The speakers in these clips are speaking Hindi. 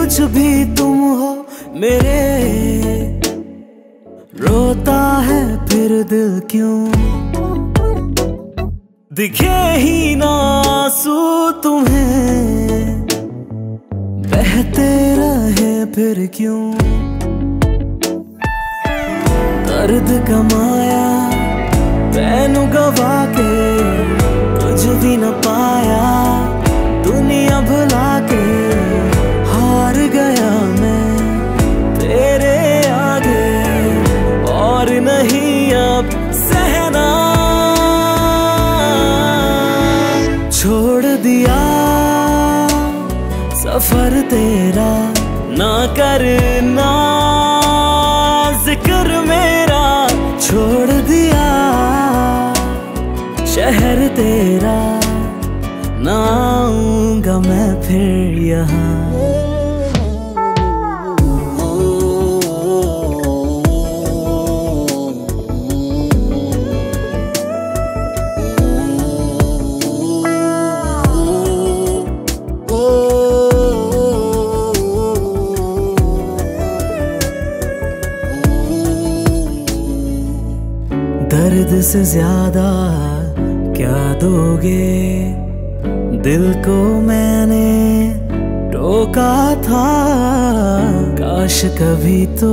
कुछ भी तुम हो मेरे, रोता है फिर दिल क्यों? दिखे ही ना आंसू तुम्हें, बहते रहे फिर क्यों? दर्द कमाया मैनू गवा के, कुछ भी न पाया दुनिया भुला के। हार गया मैं तेरे आगे, और नहीं अब सहना। छोड़ दिया सफर तेरा, ना करना जिक्र मेरा। छोड़ दिया शहर तेरा, ना आऊंगा मैं फिर यहाँ। दर्द से ज्यादा क्या दोगे, दिल को मैंने टोका था। काश कभी तो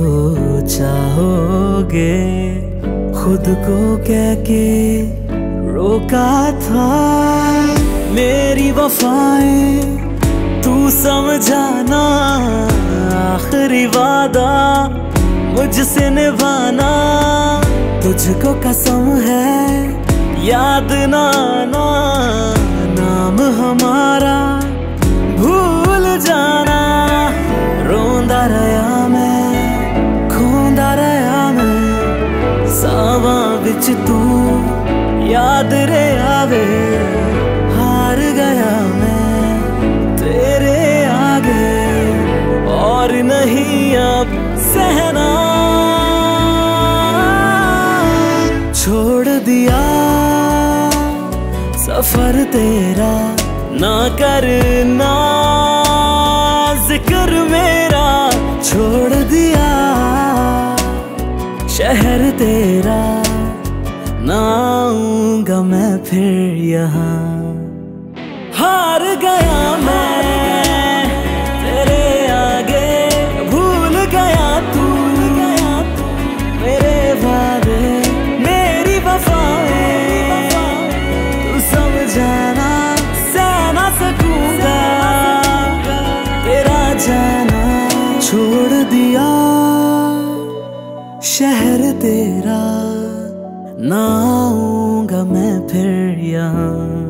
चाहोगे, खुद को कह के रोका था। मेरी वफाएं तू समझाना, आखिरी वादा मुझसे निभाना। तुझको कसम है याद ना आना, नाम हमारा भूल जाना। रोंदा रहा मैं, खोंदा रहा मैं, सावां विच तू याद रे आवे। हार गया मैं तेरे आगे, और नहीं अब सहना। छोड़ दिया सफर तेरा, ना करना जिक्र मेरा। छोड़ दिया शहर तेरा, ना आऊंगा मैं फिर यहाँ। हार गया मैं तेरे आगे, भूल गया तू मेरे वादे, मेरी वफाएं तू समझाना। सह ना सकूंगा तेरा जाना। छोड़ दिया शहर तेरा, ना आऊंगा मैं फिर यहाँ।